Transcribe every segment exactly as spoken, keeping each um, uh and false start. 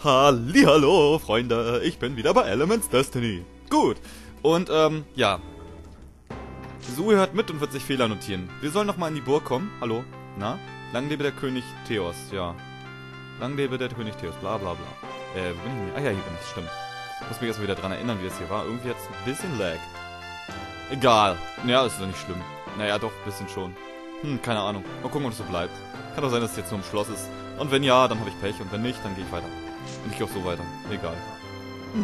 Hallihallo, Freunde, ich bin wieder bei Elements Destiny. Gut, und ähm, ja. Zoe hört mit und wird sich Fehler notieren. Wir sollen nochmal in die Burg kommen. Hallo? Na? Lang lebe der König Theos, ja. Lang lebe der König Theos, bla bla bla. Äh, wo bin ich denn? Ah ja, hier bin ich, stimmt. Ich muss mich erstmal wieder dran erinnern, wie es hier war. Irgendwie hat es ein bisschen Lag. Egal. Ja, ist doch nicht schlimm. Naja, doch, ein bisschen schon. Hm, keine Ahnung. Mal gucken, ob es so bleibt. Kann doch sein, dass es jetzt nur im Schloss ist. Und wenn ja, dann habe ich Pech. Und wenn nicht, dann gehe ich weiter. Und ich gehe auch so weiter. Egal. Hm.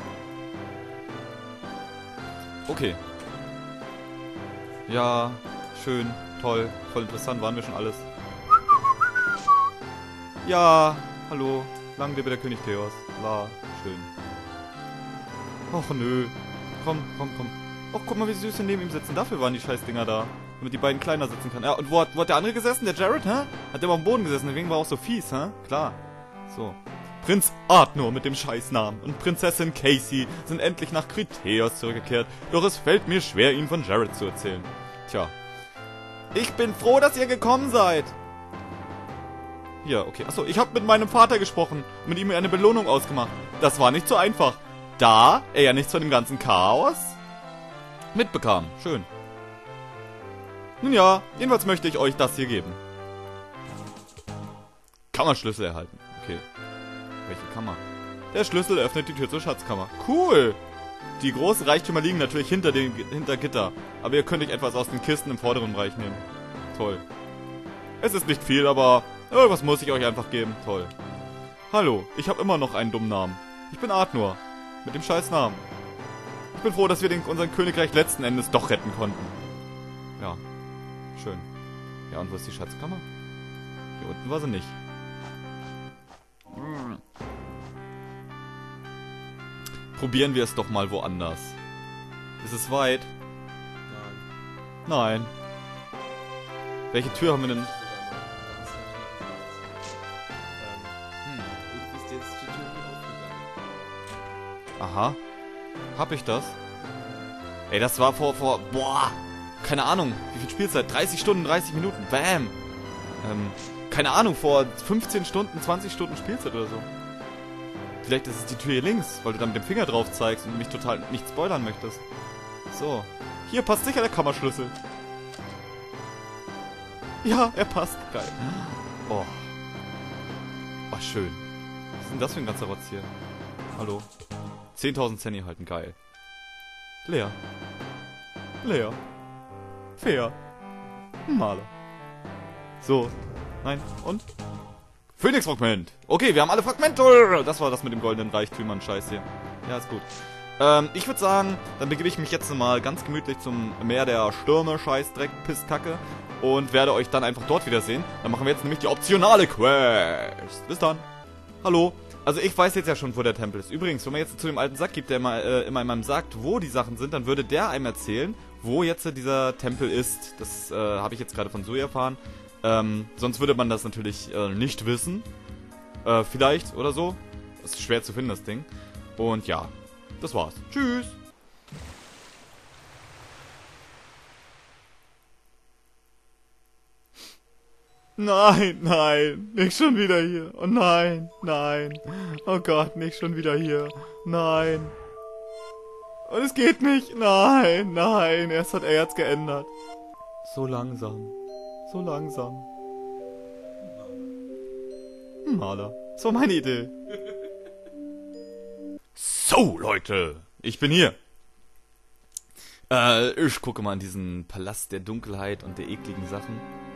Okay. Ja, schön, toll, voll interessant, waren wir schon alles. Ja, hallo, lang lebe der König Theos. War schön. Och nö. Komm, komm, komm. Och, guck mal, wie süß wir neben ihm sitzen. Dafür waren die Scheißdinger da. Damit die beiden kleiner sitzen können. Ja, und wo hat, wo hat der andere gesessen? Der Jared, hä? Hat der mal am Boden gesessen, deswegen war er auch so fies, hä? Klar. So. Prinz Artnor mit dem Scheißnamen und Prinzessin Casey sind endlich nach Krytheos zurückgekehrt, doch es fällt mir schwer, ihnen von Jared zu erzählen. Tja. Ich bin froh, dass ihr gekommen seid. Ja, okay. Achso, ich habe mit meinem Vater gesprochen und mit ihm eine Belohnung ausgemacht. Das war nicht so einfach, da er ja nichts von dem ganzen Chaos mitbekam. Schön. Nun ja, jedenfalls möchte ich euch das hier geben. Kammerschlüssel erhalten. Okay. Welche Kammer? Der Schlüssel öffnet die Tür zur Schatzkammer. Cool! Die großen Reichtümer liegen natürlich hinter, den, hinter Gitter. Aber ihr könnt euch etwas aus den Kisten im vorderen Bereich nehmen. Toll. Es ist nicht viel, aber irgendwas muss ich euch einfach geben. Toll. Hallo, ich habe immer noch einen dummen Namen. Ich bin Artnor. Mit dem scheiß Namen. Ich bin froh, dass wir den, unseren Königreich letzten Endes doch retten konnten. Ja. Schön. Ja, und wo ist die Schatzkammer? Hier unten war sie nicht. Hm. Probieren wir es doch mal woanders. Ist es weit? Nein. Nein. Welche Tür haben wir denn? Ähm, irgendwie ist jetzt die Tür nicht aufgegangen. Aha. Hab ich das? Ey, das war vor, vor, boah, keine Ahnung, wie viel Spielzeit? dreißig Stunden, dreißig Minuten, bam. Ähm, keine Ahnung, vor fünfzehn Stunden, zwanzig Stunden Spielzeit oder so. Vielleicht ist es die Tür hier links, weil du da mit dem Finger drauf zeigst und mich total nicht spoilern möchtest. So. Hier passt sicher der Kammerschlüssel. Ja, er passt. Geil. Oh. Oh, schön. Was ist denn das für ein ganzer Rotz hier? Hallo. zehntausend Zenny halten. Geil. Leer. Leer. Fair. Maler. So. Nein. Und? Phoenix-Fragment. Okay, wir haben alle Fragmente. Das war das mit dem goldenen Reichtümern. Scheiß hier. Ja, ist gut. Ähm, ich würde sagen, dann begebe ich mich jetzt mal ganz gemütlich zum Meer der Stürme, Scheißdreck, Pisskacke. Und werde euch dann einfach dort wiedersehen. Dann machen wir jetzt nämlich die optionale Quest. Bis dann. Hallo. Also ich weiß jetzt ja schon, wo der Tempel ist. Übrigens, wenn man jetzt zu dem alten Sack gibt, der immer, äh, immer einem sagt, wo die Sachen sind, dann würde der einem erzählen, wo jetzt äh, dieser Tempel ist. Das äh, habe ich jetzt gerade von Zoe erfahren. Ähm, sonst würde man das natürlich äh, nicht wissen. Äh, vielleicht oder so. Ist schwer zu finden, das Ding. Und ja, das war's. Tschüss. Nein, nein, nicht schon wieder hier. Oh nein, nein. Oh Gott, nicht schon wieder hier. Nein. Und es geht nicht. Nein, nein, erst hat er jetzt geändert. So langsam. So langsam. Maler. Das war meine Idee. So, Leute. Ich bin hier. Äh, ich gucke mal in diesen Palast der Dunkelheit und der ekligen Sachen.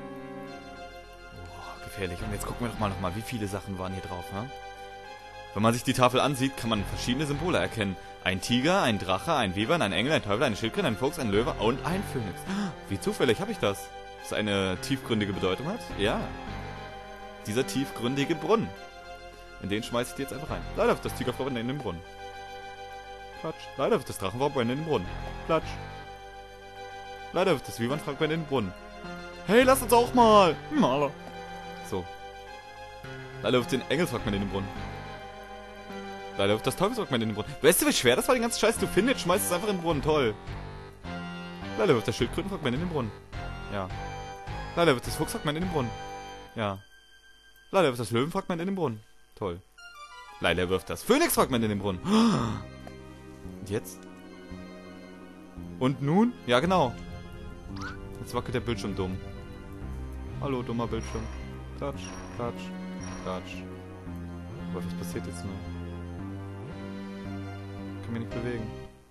Oh, gefährlich. Und jetzt gucken wir doch mal nochmal, wie viele Sachen waren hier drauf, ne? Wenn man sich die Tafel ansieht, kann man verschiedene Symbole erkennen. Ein Tiger, ein Drache, ein Webern, ein Engel, ein Teufel, eine Schildkröte, ein Fuchs, ein Löwe und ein Phönix. Wie zufällig habe ich das? Das eine tiefgründige Bedeutung hat? Ja. Dieser tiefgründige Brunnen. In den schmeiße ich dir jetzt einfach rein. Leider wird das Tigerfrauchen in den Brunnen. Klatsch. Leider wird das Drachenfrauchen in den Brunnen. Klatsch. Leider wird das Webernfrauchen in den Brunnen. Hey, lass uns auch mal. Maler. So. Leider wird den Engelsfragment in den Brunnen. Leider wird das Teufelsfragment in den Brunnen. Weißt du, wie schwer das war, den ganzen Scheiß du findest? Schmeißt es einfach in den Brunnen. Toll. Leider wird das Schildkrötenfragment in den Brunnen. Ja. Leider wird das Fuchsfragment in den Brunnen. Ja. Leider wird das Löwenfragment in den Brunnen. Toll. Leila wirft das Phönix-Fragment in den Brunnen. Und jetzt? Und nun? Ja, genau. Jetzt wackelt der Bildschirm dumm. Hallo, dummer Bildschirm. Klatsch, klatsch, klatsch. Aber was passiert jetzt nur? Ich kann mich nicht bewegen.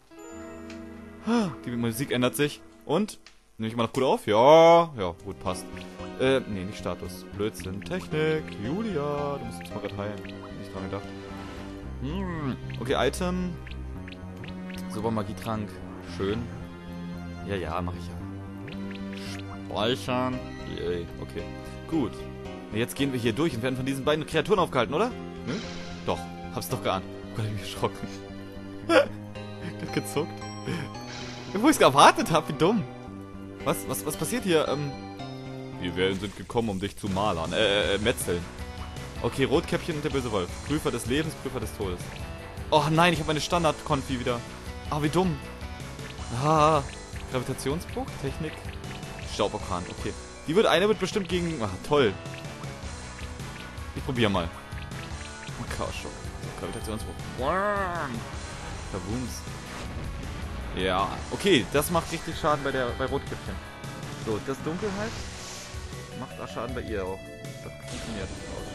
Die Musik ändert sich. Und? Nehme ich mal noch gut auf? Ja, ja, gut, passt. Äh, nee, nicht Status. Blödsinn. Technik. Julia, du musst jetzt mal gerade heilen. Nicht dran gedacht. Hm. Okay, Item. Super Magietrank. Schön. Ja, ja, mach ich ja. Speichern. Yay. Okay. Gut. Jetzt gehen wir hier durch und werden von diesen beiden Kreaturen aufgehalten, oder? Hm? Doch. Hab's doch geahnt. Oh Gott, hab ich mich erschrocken. Ganz gezuckt. Wo ich's erwartet hab, wie dumm. Was, was, was passiert hier? Ähm, wir sind gekommen, um dich zu malern. Äh, äh, metzeln. Okay, Rotkäppchen und der böse Wolf. Prüfer des Lebens, Prüfer des Todes. Oh nein, ich habe meine Standard-Konfi wieder. Ah, wie dumm. Ah, Gravitationsbruch, Technik. Stauborkan, okay. Die wird, eine wird bestimmt gegen... Ah, toll. Ich probiere mal. Chaos-Schock. Gravitationsbruch. Kabooms. Ja, okay, das macht richtig Schaden bei der bei Rotkäppchen. So, das Dunkelheit macht auch Schaden bei ihr auch. Das funktioniert.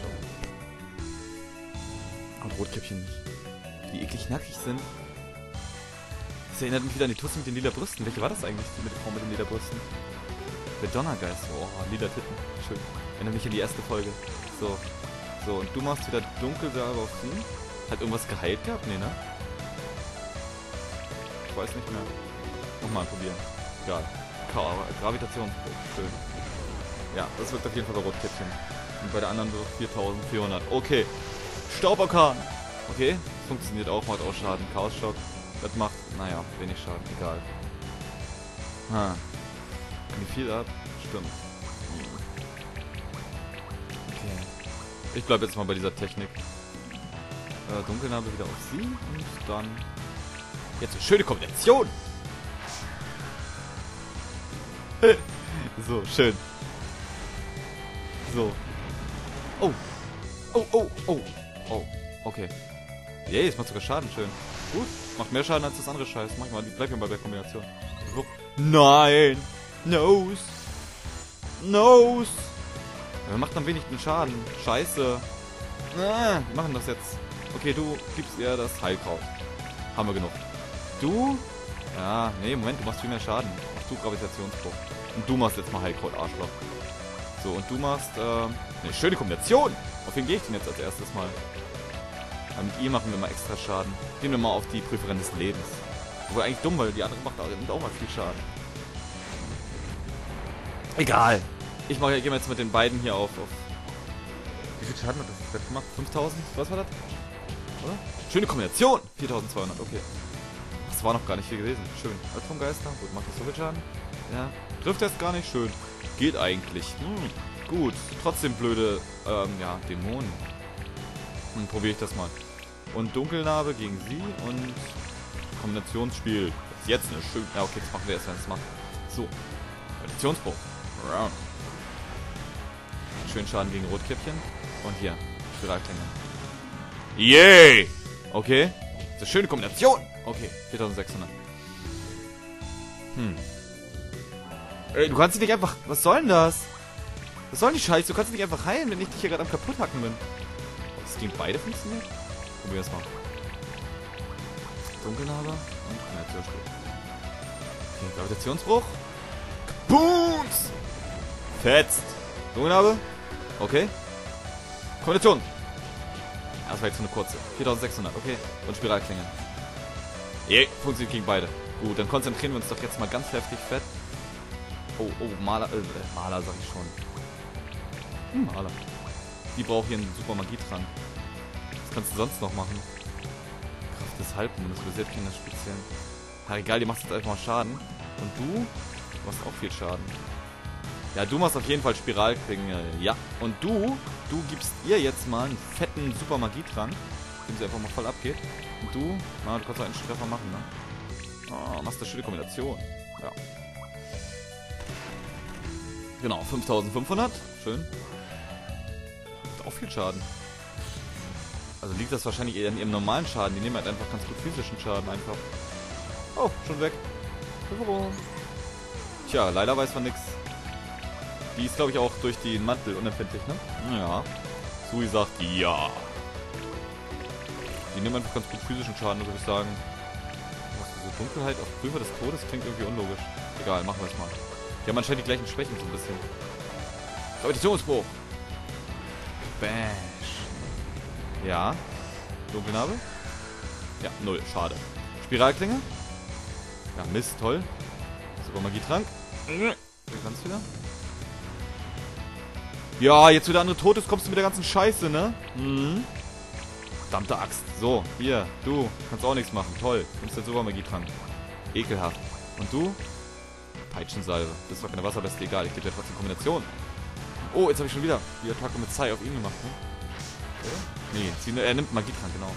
Und Rotkäppchen nicht. Die eklig nackig sind. Das erinnert mich wieder an die Tusse mit den lila Brüsten. Welche war das eigentlich, die mit der Frau mit den lila Brüsten? Der Donnergeist. Oh, lila Titten. Schön. Erinnert mich an die erste Folge. So. So, und du machst wieder Dunkelsalbe auf sie. Hat irgendwas geheilt gehabt? Nee, ne? Ich weiß nicht mehr. Nochmal probieren. Egal. Gravitationsbruch. Schön. Ja, das wirkt auf jeden Fall bei Rotkäppchen. Und bei der anderen so viertausendvierhundert. Okay. Stauborkan. Okay. Funktioniert auch, macht auch Schaden. Chaos-Schock. Das macht, naja, wenig Schaden. Egal. Ha. Wie viel ab? Stimmt. Okay. Ich bleibe jetzt mal bei dieser Technik. Äh, Dunkelnarbe wieder auf sie. Und dann... Jetzt eine schöne Kombination. So, schön. So. Oh. Oh, oh, oh. Oh, okay. Yay, es macht sogar Schaden, schön. Gut, macht mehr Schaden als das andere Scheiß. Mach mal, bleib mir mal bei der Kombination. So. Nein. Nose. Nose. Ja, macht am wenigsten Schaden. Scheiße. Ah, wir machen das jetzt. Okay, du gibst ihr das Heilkraut. Haben wir genug. Du? Ja, nee, Moment, du machst viel mehr Schaden. Mach du Gravitationsbruch. Und du machst jetzt mal Heilkraut, Arschloch. So, und du machst, äh, eine schöne Kombination. Auf wen gehe ich denn jetzt als erstes mal? Aber mit ihr machen wir mal extra Schaden. Gehen wir mal auf die Prüferin des Lebens. Obwohl eigentlich dumm, weil die andere macht auch mal viel Schaden. Egal. Ich mache, ich gehe jetzt mit den beiden hier auf, auf. Wie viel Schaden hat das jetzt gemacht? fünftausend? Was war das? Oder? Schöne Kombination! viertausendzweihundert, okay. Das war noch gar nicht viel gewesen. Schön. Alpfumgeister. Gut, macht das so viel Schaden? Ja. Trifft jetzt gar nicht. Schön. Geht eigentlich. Hm. Gut. Trotzdem blöde, ähm, ja, Dämonen. Dann probiere ich das mal. Und Dunkelnarbe gegen sie und Kombinationsspiel. Das ist jetzt eine schöne... Ja, okay, das machen wir erst, wenn es macht. So. Kombinationsbruch. Schön Schaden gegen Rotkäppchen. Und hier. Spiralklänge. Yay! Okay. Das ist eine schöne Kombination. Okay, viertausendsechshundert. Hm. Ey, du kannst dich nicht einfach... Was soll denn das? Was soll die Scheiße? Du kannst dich nicht einfach heilen, wenn ich dich hier gerade am kaputt hacken bin. Das gegen beide funktioniert? Probier es mal. Dunkelnarbe und Kombinationsbruch. Okay, Gravitationsbruch. Booms! Fetzt. Dunkelnarbe. Okay. Kombination. Das war jetzt nur eine kurze. viertausendsechshundert, okay. Und Spiralklänge. Je, funktioniert gegen beide. Gut, dann konzentrieren wir uns doch jetzt mal ganz heftig fett. Oh, oh, Maler, äh, Maler sag ich schon. Hm, Maler. Die braucht hier einen super Magietrank. Was kannst du sonst noch machen? Kraft des Halbmondes, besiegt Kinder speziell. Ja, egal, die machst jetzt einfach mal Schaden. Und du? Du machst auch viel Schaden. Ja, du machst auf jeden Fall Spiralklänge. Ja. Und du, du gibst ihr jetzt mal einen fetten super Magietrank, dem sie einfach mal voll abgeht. Und du, na, du kannst auch einen Treffer machen, ne? Oh, machst eine schöne Kombination. Ja. Genau, fünftausendfünfhundert. Schön. Macht auch viel Schaden. Also liegt das wahrscheinlich eher an ihrem normalen Schaden. Die nehmen halt einfach ganz gut physischen Schaden einfach. Oh, schon weg. Tja, leider weiß man nichts. Die ist, glaube ich, auch durch den Mantel unempfindlich, ne? Ja. Sui sagt ja. Die nehmen einfach ganz gut physischen Schaden, würde ich sagen. Was, diese Dunkelheit auf Prüfer des Todes klingt irgendwie unlogisch. Egal, machen wir es mal. Die haben anscheinend die gleichen Schwächen so ein bisschen. Gravitationsbruch. Bash. Ja. Dunkelnarbe? Ja, null. Schade. Spiralklinge? Ja, Mist, toll. Super Magietrank. Wie kannst du wieder? Ja, jetzt wo der andere tot ist, kommst du mit der ganzen Scheiße, ne? Mhm. Verdammte Axt. So, hier, du, kannst auch nichts machen. Toll. Nimmst den Super Magietrank. Ekelhaft. Und du? Peitschensalve. Das ist doch keine Wasserbeste, egal. Ich gebe dir trotzdem Kombination. Oh, jetzt habe ich schon wieder die Attacke mit Sai auf ihn gemacht, ne? Okay. Nee, sie, er nimmt Magietrank, genau.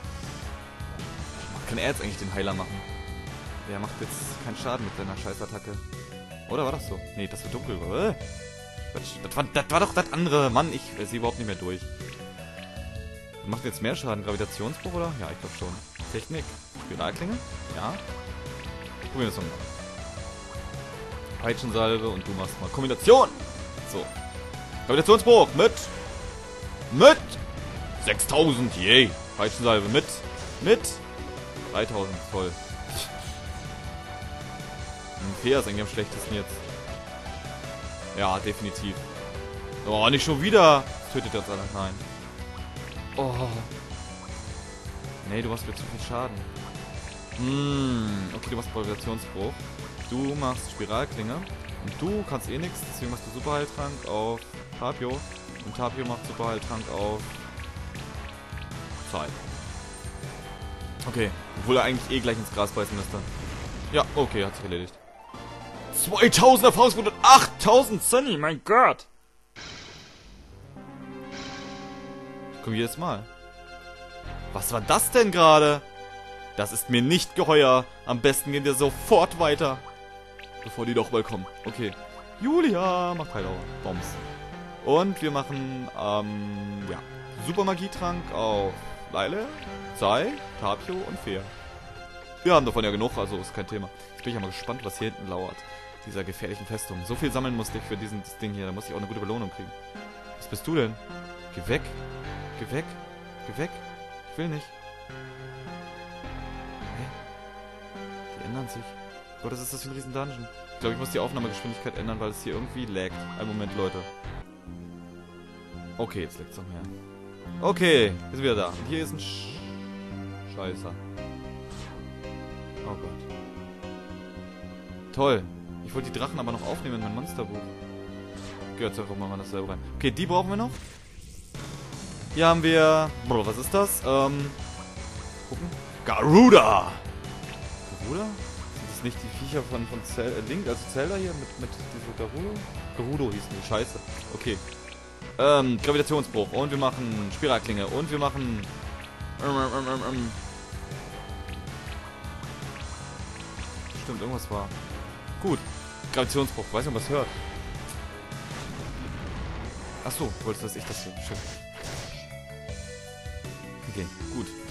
Kann er jetzt eigentlich den Heiler machen? Der macht jetzt keinen Schaden mit seiner Scheißattacke. Oder war das so? Nee, das wird dunkel. Äh? Das, war, das war doch das andere. Mann, ich sehe überhaupt nicht mehr durch. Macht jetzt mehr Schaden? Gravitationsbruch, oder? Ja, ich glaube schon. Technik. Spiralklinge? Ja. Probieren wir es nochmal. Peitschensalve und du machst mal Kombination. So. Gravitationsbruch mit... Mit... sechstausend, yay. Peitschensalve mit... Mit... dreitausend, voll. Fair ist eigentlich am schlechtesten jetzt. Ja, definitiv. Oh, nicht schon wieder. Das tötet jetzt alle. Nein. Oh. Nee, du machst mir zu viel Schaden. Hm. Okay, du machst Gravitationsbruch. Du machst Spiralklinge. Und du kannst eh nichts. Deswegen machst du Superheiltrank auf Tapio. Und Tapio macht Superheiltrank auf Zeit. Okay. Obwohl er eigentlich eh gleich ins Gras beißen müsste. Ja, okay, hat sich erledigt. zweitausend Erfahrungspunkte und achttausend Sunny, mein Gott! Komm jedes Mal. Was war das denn gerade? Das ist mir nicht geheuer. Am besten gehen wir sofort weiter. Bevor die doch mal kommen. Okay. Julia macht Heiler. Bombs. Und wir machen, ähm, ja. Super Magietrank auf Leile, Sai, Tapio und Fair. Wir haben davon ja genug, also ist kein Thema. Jetzt bin ich ja mal gespannt, was hier hinten lauert. Dieser gefährlichen Festung. So viel sammeln musste ich für diesen, das Ding hier. Da muss ich auch eine gute Belohnung kriegen. Was bist du denn? Geh weg. Geh weg. Geh weg. Ich will nicht. Hä? Die ändern sich. Gott, was ist das für ein riesen Dungeon? Ich glaube, ich muss die Aufnahmegeschwindigkeit ändern, weil es hier irgendwie laggt. Einen Moment, Leute. Okay, jetzt laggt es noch mehr. Okay, wir sind wieder da. Und hier ist ein Sch... Scheiße. Oh Gott. Toll. Ich wollte die Drachen aber noch aufnehmen in mein Monsterbuch. Gehört einfach mal dasselbe rein. Okay, die brauchen wir noch. Hier haben wir... Bro, was ist das? Ähm... Gucken. Garuda! Garuda? Sind das nicht die Viecher von, von Zel äh, Link, also Zelda hier mit, mit dieser Garudo? Gerudo hießen die. Scheiße. Okay. Ähm, Gravitationsbruch. Und wir machen Spiralklinge. Und wir machen... Ähm, ähm, ähm, ähm. Stimmt, irgendwas war... Gut. Gravitationsbruch. Weiß nicht, ob man was hört. Achso, wolltest du, dass ich das hier... Schön. Okay, gut.